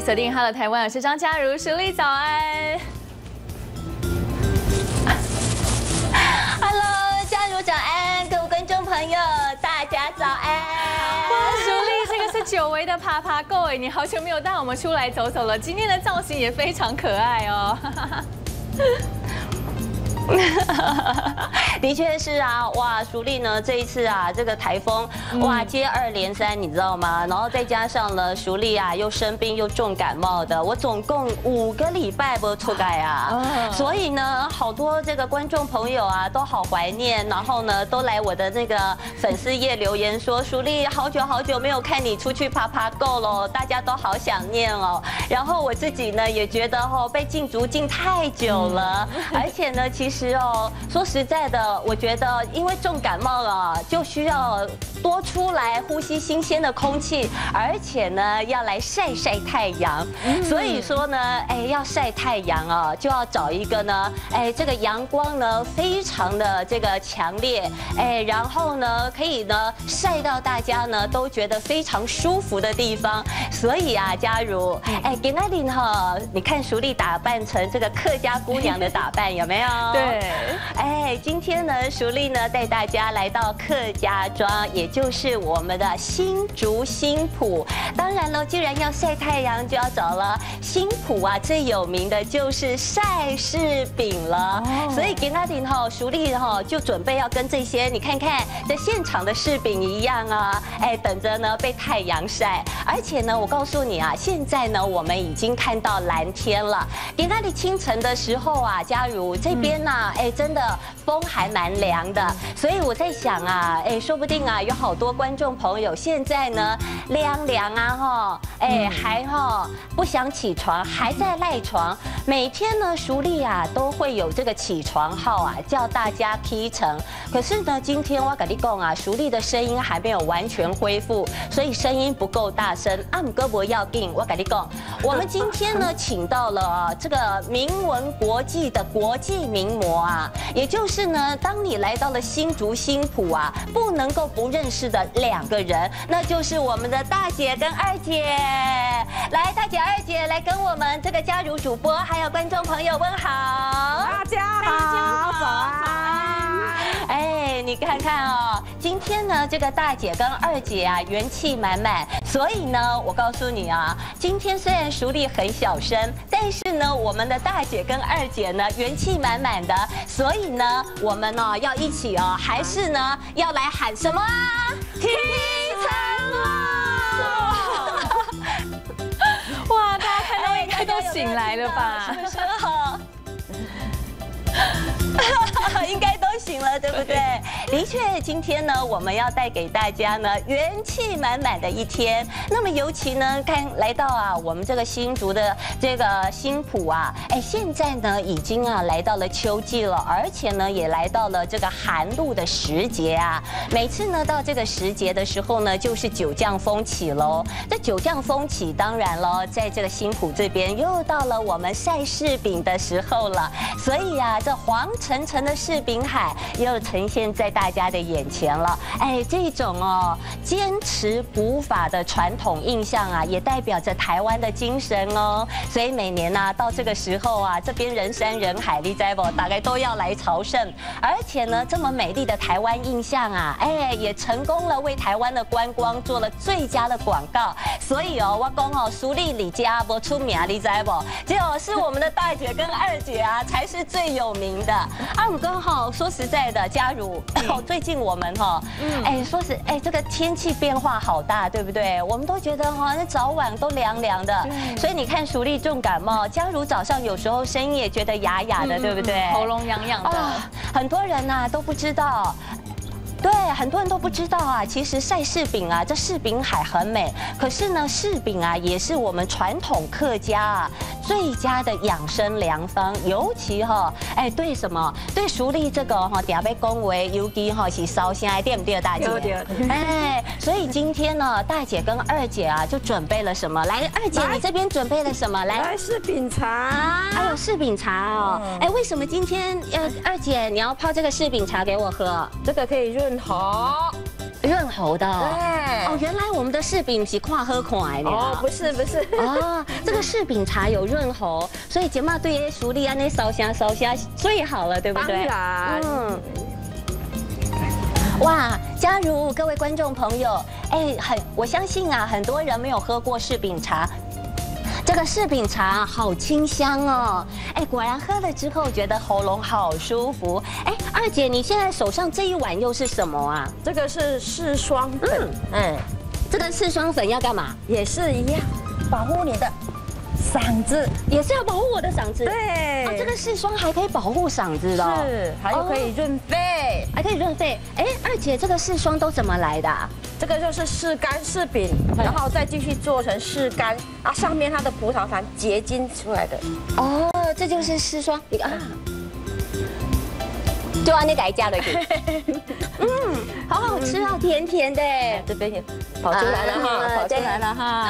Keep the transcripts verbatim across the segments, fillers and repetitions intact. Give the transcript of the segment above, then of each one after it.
锁定Hello台湾，我是张嘉如，淑丽早安。 Hello， 嘉如早安，各位观众朋友，大家早安。 哇，淑丽，这个是久违的爬爬购哎，你好久没有带我们出来走走了，今天的造型也非常可爱哦。 的确是啊，哇，淑丽呢这一次啊，这个台风哇接二连三，你知道吗？然后再加上了淑丽啊又生病又重感冒的，我总共五个礼拜不出来啊，所以呢，好多这个观众朋友啊都好怀念，然后呢都来我的那个粉丝页留言说，淑丽好久好久没有看你出去爬爬够了，大家都好想念哦。然后我自己呢也觉得哦被禁足禁太久了，而且呢其实。其实哦，说实在的，我觉得因为重感冒了，就需要多出来呼吸新鲜的空气，而且呢要来晒晒太阳。所以说呢，哎，要晒太阳啊，就要找一个呢，哎，这个阳光呢非常的这个强烈，哎，然后呢可以呢晒到大家呢都觉得非常舒服的地方。所以啊，嘉如，哎，给那里哈，你看淑丽打扮成这个客家姑娘的打扮有没有？ 对。 哎，今天呢，淑丽呢带大家来到客家庄，也就是我们的新竹新埔。当然了，既然要晒太阳，就要找了新埔啊，最有名的就是晒柿饼了。哦、所以给那里哈，淑丽哈就准备要跟这些你看看在现场的柿饼一样啊，哎，等着呢被太阳晒。而且呢，我告诉你啊，现在呢我们已经看到蓝天了。给那里清晨的时候啊，嘉如这边呢、啊。哎，真的风还蛮凉的，所以我在想啊，哎，说不定啊，有好多观众朋友现在呢凉凉啊哈，哎还哈不想起床，还在赖床。每天呢，淑丽啊都会有这个起床号啊，叫大家起床。可是呢，今天我跟你讲啊，淑丽的声音还没有完全恢复，所以声音不够大声。啊，唔过不要紧，我跟你讲，我们今天呢请到了这个名闻国际的国际名模啊。也就是呢，当你来到了新竹新埔啊，不能够不认识的两个人，那就是我们的大姐跟二姐。来，大姐、二姐来跟我们这个嘉如主播还有观众朋友问好。 大家好，早安。 哎，你看看哦，今天呢，这个大姐跟二姐啊，元气满满。所以呢，我告诉你啊，今天虽然淑丽很小声，但是呢，我们的大姐跟二姐呢，元气满满的。所以呢，我们呢要一起哦，还是呢要来喊什么啊？起床了！ 哇，大家看到应该都醒来了吧？ 是不是哈？应该都醒了，对不对？的确，今天呢，我们要带给大家呢元气满满的一天。那么尤其呢，看来到啊，我们这个新竹的这个新埔啊，哎，现在呢已经啊来到了秋季了，而且呢也来到了这个寒露的时节啊。每次呢到这个时节的时候呢，就是九降风起喽。这九降风起，当然喽，在这个新埔这边又到了我们晒柿饼的时候了。所以啊，这黄澄澄的柿饼海又呈现在大家的眼前了。哎，这种哦坚持补法的传统印象啊，也代表着台湾的精神哦。所以每年呢、啊，到这个时候啊，这边人山人海，你知不？大概都要来朝圣。而且呢，这么美丽的台湾印象啊，哎，也成功了为台湾的观光做了最佳的广告。所以哦，我讲哦，淑丽李家不出名，你知不？结果是我们的大姐跟二姐啊，才是最有名的。啊，我刚好说实在的，嘉如，哦，最近我们哈，哎，说实，哎，这个天气变化好大，对不对？我们都觉得哈，那早晚都凉凉的，所以你看淑丽重感冒，嘉如早上有时候声音也觉得哑哑的，对不对？ 喉咙痒痒的， 很多人呐都不知道。对，很多人都不知道啊，其实晒柿饼啊，这柿饼海很美。可是呢，柿饼啊，也是我们传统客家啊最佳的养生良方。尤其哈，哎，对什么？对淑丽这个哈，点被恭维，尤其哈是烧香的，对不对，大姐？ 对对。 哎，所以今天呢，大姐跟二姐啊，就准备了什么？来，二姐，你这边准备了什么？来， 来柿饼茶。 还有柿饼茶哦。哎，为什么今天呃，二姐你要泡这个柿饼茶给我喝？ 这个可以润喉。 润喉的。 对。 哦，原来我们的柿饼是看好看的。 哦，不是不是。 哦，这个柿饼茶有润喉，所以节目对熟力安那烧香烧香最好了，对不对？ 当然。嗯。 哇，假如各位观众朋友，哎，很我相信啊，很多人没有喝过柿饼茶。这个柿饼茶好清香哦，哎，果然喝了之后觉得喉咙好舒服。哎，二姐，你现在手上这一碗又是什么啊？ 这个是柿霜粉，嗯， 这个柿霜粉要干嘛？ 也是一样，保护你的嗓子， 也是要保护我的嗓子。 对， 哦，这个柿霜还可以保护嗓子的， 是，还有可以润肺， 还可以润肺。哎，二姐，这个柿霜都怎么来的？ 这个就是柿干柿饼，然后再继续做成柿干啊，上面它的葡萄糖结晶出来的。 哦，这就是柿霜，你啊，就按那改加了。嗯，好好吃啊，甜甜的。 这边也跑出来了哈，跑出来了哈。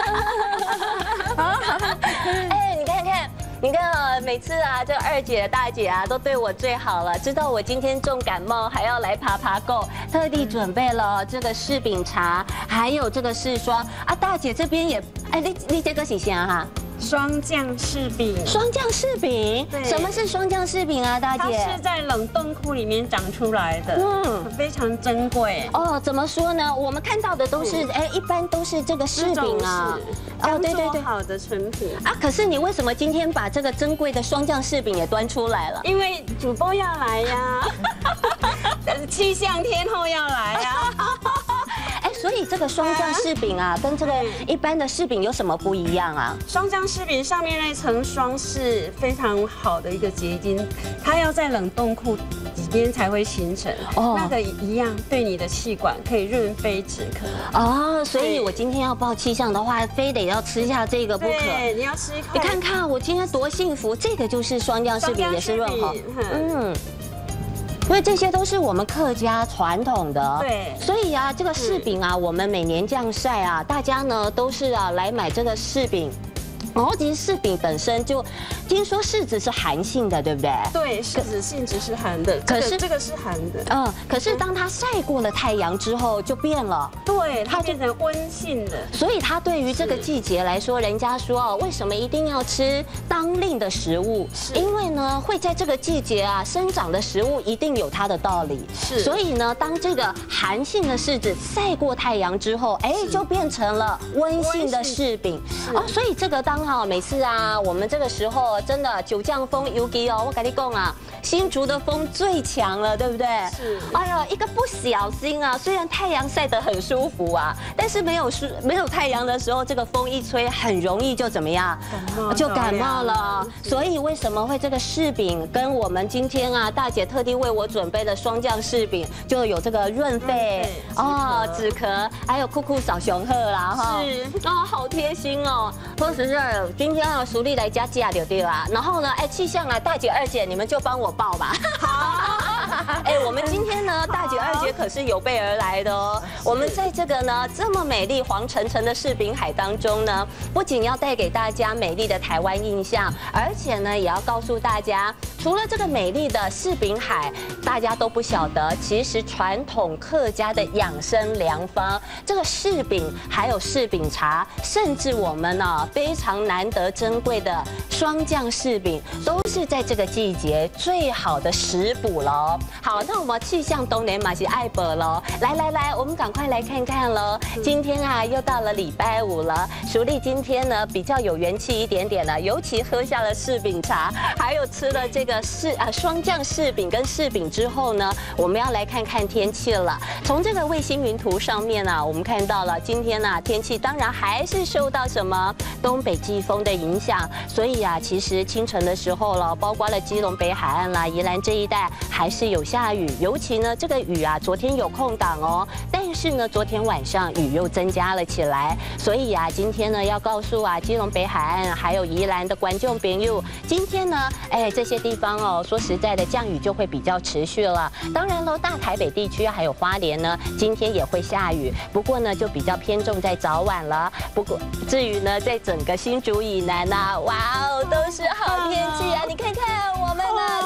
哎，你看看。你看啊，每次啊，这二姐、大姐啊，都对我最好了。知道我今天重感冒，还要来爬爬够，特地准备了这个柿饼茶，还有这个柿霜啊。大姐这边也，哎，你你这个是啥哈？ 霜降柿饼， 霜降柿饼，什么是霜降柿饼啊，大姐？ 它是在冷冻库里面长出来的，嗯，非常珍贵。 哦，怎么说呢？我们看到的都是，哎，一般都是这个柿饼啊， 哦，对对对，好的成品啊。可是你为什么今天把这个珍贵的霜降柿饼也端出来了？ 因为主播要来呀，气象天后要来呀。 哎，所以这个霜降柿饼啊，跟这个一般的柿饼有什么不一样啊？ 霜降柿饼上面那层霜是非常好的一个结晶，它要在冷冻库几天才会形成。哦，那个一样对你的气管可以润肺止咳。 哦，所以我今天要报气象的话，非得要吃下这个不可。 对，你要吃一口。 你看看我今天多幸福，这个就是霜降柿饼，也是润喉。嗯。因为这些都是我们客家传统的， 对， 所以啊，这个柿饼啊，我们每年降晒啊，大家呢都是啊来买这个柿饼。然后其实柿饼本身就，听说柿子是寒性的，对不对？ 对，柿子性质是寒的，可是这个是寒的。 嗯，可是当它晒过了太阳之后就变了， 对，它变成温性的。 所以它对于这个季节来说，人家说哦，为什么一定要吃当令的食物？因为呢，会在这个季节啊生长的食物一定有它的道理。 是， 所以呢，当这个寒性的柿子晒过太阳之后，哎，就变成了温性的柿饼。哦，所以这个当好每次啊，我们这个时候真的九降风尤其哦，我跟你讲啊，新竹的风最强了，对不对？ 是。 哎呀，一个不小心啊，虽然太阳晒得很舒服啊，但是没有舒没有太阳的时候，这个风一吹，很容易就怎么样？ 感冒就感冒了。所以为什么会这个柿饼跟我们今天啊大姐特地为我准备的霜降柿饼，就有这个润肺哦、止咳，还有酷酷扫熊鹤啦哈。 是。 哦，好贴心哦。说实在，今天要熟力来加价就对啦。然后呢，哎，气象啊，大姐二姐你们就帮我报吧。 好。 哎，我们今天呢，大姐二姐可是有备而来的哦。我们在这个呢这么美丽黄澄澄的柿饼海当中呢，不仅要带给大家美丽的台湾印象，而且呢也要告诉大家，除了这个美丽的柿饼海，大家都不晓得，其实传统客家的养生良方，这个柿饼还有柿饼茶，甚至我们呢非常难得珍贵的霜降柿饼，都是在这个季节最好的食补喽。好，那我们气象东南马是爱博喽，来来来，我们赶快来看看喽。今天啊，又到了礼拜五了，淑丽今天呢比较有元气一点点了，尤其喝下了柿饼茶，还有吃了这个柿啊霜降柿饼跟柿饼之后呢，我们要来看看天气了。从这个卫星云图上面啊，我们看到了今天啊天气当然还是受到什么东北季风的影响，所以啊，其实清晨的时候了，包括了基隆北海岸啦、宜兰这一带还是有下雨，尤其呢这个雨啊，昨天有空档哦，但是呢昨天晚上雨又增加了起来，所以啊今天呢要告诉啊基隆北海岸还有宜兰的观众朋友，今天呢哎这些地方哦，说实在的降雨就会比较持续了。当然喽，大台北地区还有花莲呢，今天也会下雨，不过呢就比较偏重在早晚了。不过至于呢在整个新竹以南呐、啊，哇哦都是好天气啊！你看看我们呢上面都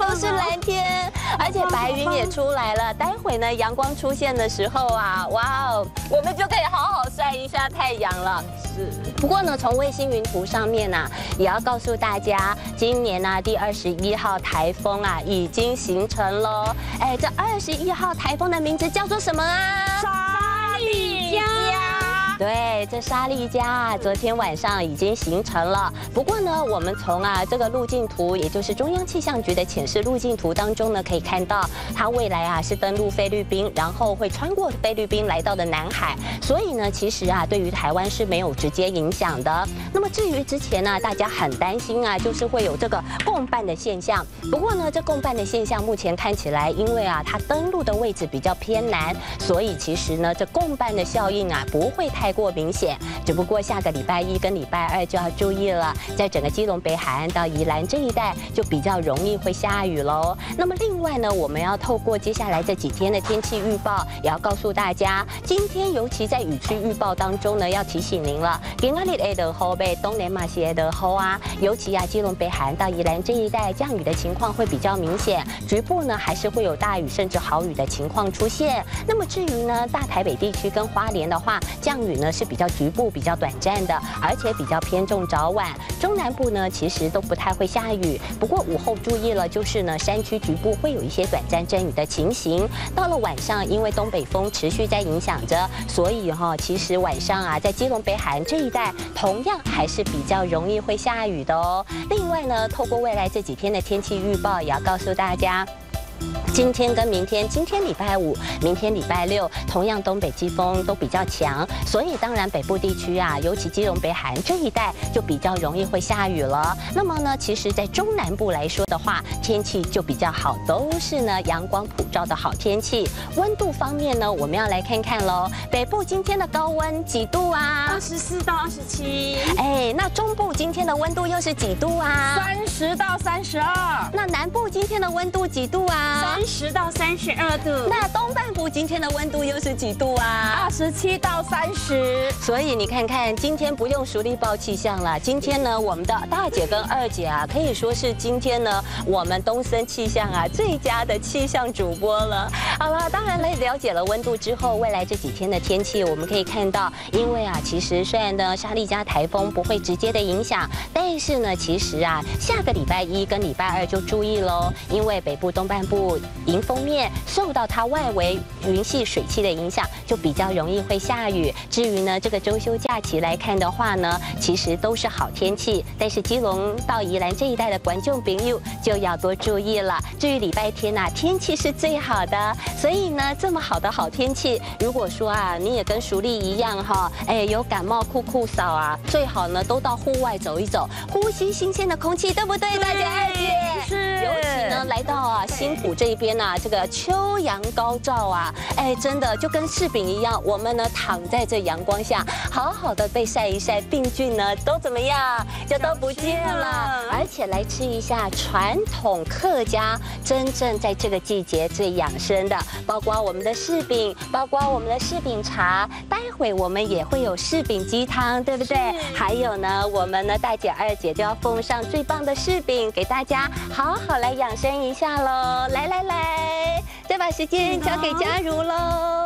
都是蓝天，而且白云也出来了。待会呢，阳光出现的时候啊，哇哦，我们就可以好好晒一下太阳了。是。不过呢，从卫星云图上面啊，也要告诉大家，今年呢、啊、第二十一号台风啊已经形成喽。哎，这二十一号台风的名字叫做什么啊？ 沙利加。 对，这沙利加啊，昨天晚上已经形成了。不过呢，我们从啊这个路径图，也就是中央气象局的潜势路径图当中呢，可以看到它未来啊是登陆菲律宾，然后会穿过菲律宾来到的南海。所以呢，其实啊对于台湾是没有直接影响的。那么至于之前呢，大家很担心啊，就是会有这个共伴的现象。不过呢，这共伴的现象目前看起来，因为啊它登陆的位置比较偏南，所以其实呢这共伴的效应啊不会太过明显，只不过下个礼拜一跟礼拜二就要注意了，在整个基隆北海岸到宜兰这一带就比较容易会下雨喽。那么另外呢，我们要透过接下来这几天的天气预报，也要告诉大家，今天尤其在雨区预报当中呢，要提醒您了，今天的的后背东南马西的后啊，尤其啊基隆北海岸到宜兰这一带降雨的情况会比较明显，局部呢还是会有大雨甚至豪雨的情况出现。那么至于呢大台北地区跟花莲的话，降雨呢是比较局部、比较短暂的，而且比较偏重早晚。中南部呢，其实都不太会下雨。不过午后注意了，就是呢，山区局部会有一些短暂阵雨的情形。到了晚上，因为东北风持续在影响着，所以哈、哦，其实晚上啊，在基隆北海岸这一带，同样还是比较容易会下雨的哦。另外呢，透过未来这几天的天气预报，也要告诉大家。今天跟明天，今天礼拜五，明天礼拜六，同样东北季风都比较强，所以当然北部地区啊，尤其基隆北海岸这一带就比较容易会下雨了。那么呢，其实在中南部来说的话，天气就比较好，都是呢阳光普照的好天气。温度方面呢，我们要来看看喽。北部今天的高温几度啊？ 二十四到二十七。 哎，那中部今天的温度又是几度啊？ 三十到三十二。 那南部今天的温度几度啊？ 三十到三十二度。 那东半部今天的温度又是几度啊？ 二十七到三十。 所以你看看，今天不用熟力报气象了。今天呢，我们的大姐跟二姐啊，可以说是今天呢，我们东森气象啊最佳的气象主播了。好了，当然了，了解了温度之后，未来这几天的天气，我们可以看到，因为啊，其实虽然呢沙利加台风不会直接的影响，但是呢，其实啊，下个礼拜一跟礼拜二就注意喽，因为北部东半部迎风面受到它外围云系水汽的影响，就比较容易会下雨。至于呢，这个周休假期来看的话呢，其实都是好天气，但是基隆到宜兰这一带的观众朋友就要多注意了。至于礼拜天呐、啊，天气是最好的，所以呢，这么好的好天气，如果说啊，你也跟淑丽一样哈，哎，有感冒酷酷扫啊，最好呢都到户外走一走，呼吸新鲜的空气，对不对，大家二姐？ 是。 尤其呢，来到啊新埔这一边啊，这个秋阳高照啊，哎，真的就跟柿饼一样，我们呢躺在这阳光下，好好的被晒一晒，病菌呢都怎么样，就都不见了。而且来吃一下传统客家真正在这个季节最养生的，包括我们的柿饼，包括我们的柿饼茶，待会我们也会有柿饼鸡汤，对不对？还有呢，我们呢大姐二姐就要奉上最棒的柿饼给大家，好好来养生一下喽。来来来，再把时间交给嘉如喽。